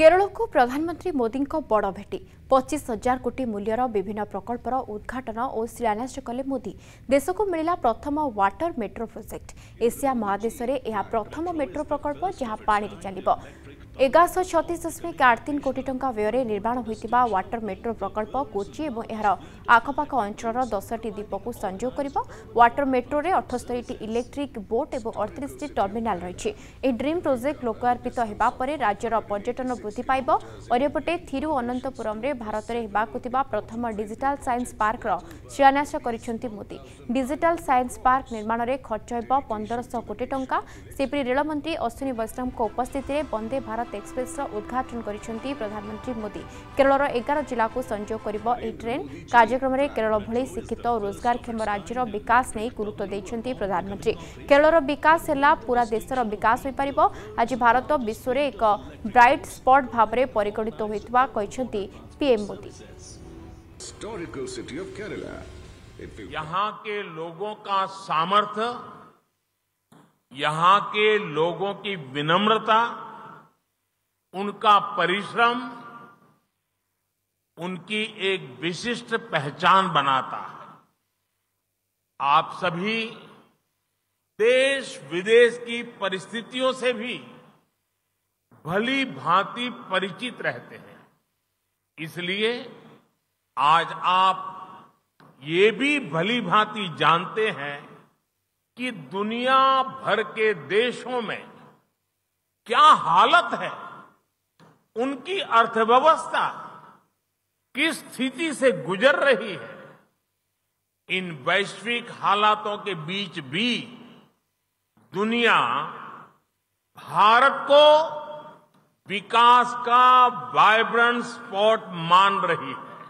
केरल को प्रधानमंत्री मोदी को बड़ भेटी 25,000 कोटी मूल्यर विभिन्न प्रकल्पर उद्घाटन और शिलान्यास कले मोदी। देश को मिला प्रथम वाटर मेट्रो प्रोजेक्ट। एशिया महादेश में यह प्रथम मेट्रो प्रकल्प जहां पानी चलो 1136.83 कोटी टंका व्यय निर्माण होता वाटर मेट्रो प्रकल्प कोची और यार आखपाख अंचल 10टी द्वीप को संजोग कर वाटर मेट्रो रे 78 इलेक्ट्रिक बोट और 38 टर्मिनाल रही। ड्रीम प्रोजेक्ट लोकार्पित होगा पर राज्यर पर्यटन वृद्धि पाइब। अन्यपटे थिरुअनंतपुरम रे भारत में होगा प्रथम डिजिटल साइंस पार्क शिलान्यास कर मोदी। डिजिटल साइंस पार्क निर्माण में खर्च हो 1500 कोटी टंका। सेपरी रेलमंत्री अश्विनी वैष्णव उपस्थित वंदे भारत एक्सप्रेस उद्घाटन करिसेंती प्रधानमंत्री मोदी। केरलर 11 जिला को संजोग करिबो ए ट्रेन। कार्यक्रम में केरल भली शिक्षित और रोजगारक्षम राज्यर विकास नहीं गुरुत्व देइछंती प्रधानमंत्री। केरलर विकास है पूरा देशर विकास हो पारिबो। आज भारत विश्व में एक ब्राइट स्पॉट भाव में परिगणित होइतबा कहिसेंती PM Modi. Historical city of Kerala, यहाँ के लोगों का सामर्थ्य, यहाँ के लोगों की विनम्रता, उनका परिश्रम उनकी एक विशिष्ट पहचान बनाता है। आप सभी देश विदेश की परिस्थितियों से भी भली भांति परिचित रहते हैं। इसलिए आज आप ये भी भली भांति जानते हैं कि दुनिया भर के देशों में क्या हालत है, उनकी अर्थव्यवस्था किस स्थिति से गुजर रही है। इन वैश्विक हालातों के बीच भी दुनिया भारत को विकास का वाइब्रेंट स्पॉट मान रही है।